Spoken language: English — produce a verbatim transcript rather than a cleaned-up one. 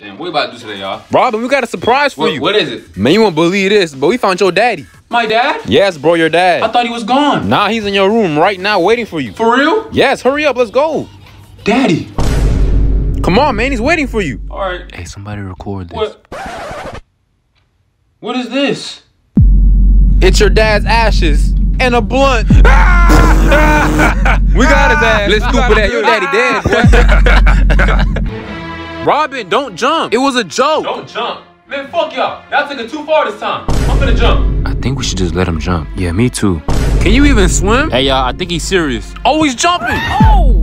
Damn, what we about to do today, y'all? Robin, we got a surprise for What, you. what is it? Man, you won't believe this, but we found your daddy. My dad? Yes, bro, your dad. I thought he was gone. Nah, he's in your room right now waiting for you. For real? Yes, hurry up, let's go. Daddy. Come on, man, he's waiting for you. All right. Hey, somebody record this. What? What is this? It's your dad's ashes and a blunt. We got his ass. Let's stupid at your daddy dead, boy. Robin, don't jump. It was a joke. Don't jump. Man, fuck y'all. Y'all took it too far this time. I'm gonna jump. I think we should just let him jump. Yeah, me too. Can you even swim? Hey, y'all, I think he's serious. Oh, he's jumping. Oh!